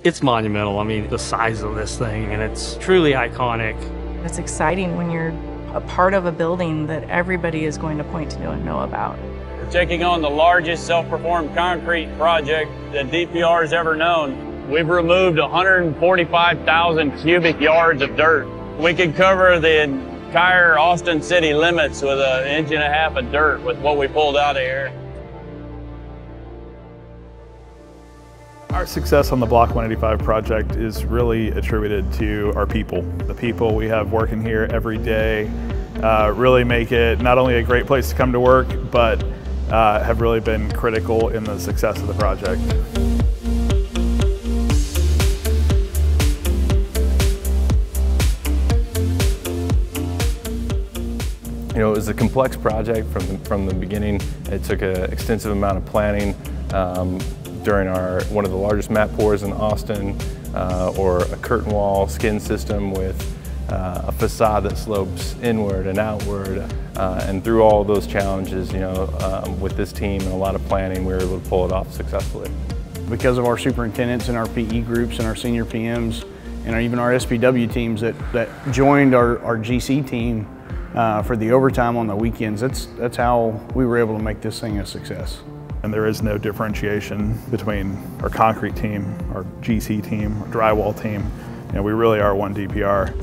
It's monumental. I mean, the size of this thing, and it's truly iconic. It's exciting when you're a part of a building that everybody is going to point to and know about. We're taking on the largest self-performed concrete project that DPR has ever known. We've removed 145,000 cubic yards of dirt. We could cover the entire Austin city limits with 1.5 inches of dirt with what we pulled out of here. Our success on the Block 185 project is really attributed to our people. The people we have working here every day really make it not only a great place to come to work, but have really been critical in the success of the project. You know, it was a complex project from the beginning. It took an extensive amount of planning during one of the largest mat pours in Austin, or a curtain wall skin system with a facade that slopes inward and outward. And through all those challenges, you know, with this team and a lot of planning, we were able to pull it off successfully. Because of our superintendents and our PE groups and our senior PMs and even our SPW teams that joined our GC team for the overtime on the weekends, that's how we were able to make this thing a success. And there is no differentiation between our concrete team, our GC team, our drywall team. You know, we really are one DPR.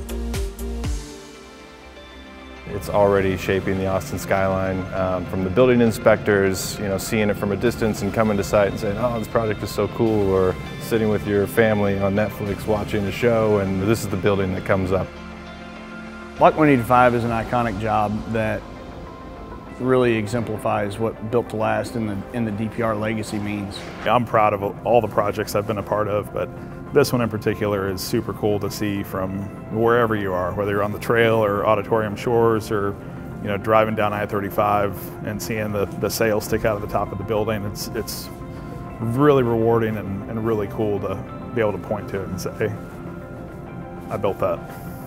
It's already shaping the Austin skyline. From the building inspectors, you know, seeing it from a distance and coming to site and saying, oh, this project is so cool, or sitting with your family on Netflix watching a show, and this is the building that comes up. Block 185 is an iconic job that really exemplifies what built to last in the DPR legacy means. I'm proud of all the projects I've been a part of, but this one in particular is super cool to see from wherever you are, whether you're on the trail or auditorium shores, or you know, driving down I-35 and seeing the sail stick out of the top of the building. It's really rewarding and really cool to be able to point to it and say, I built that.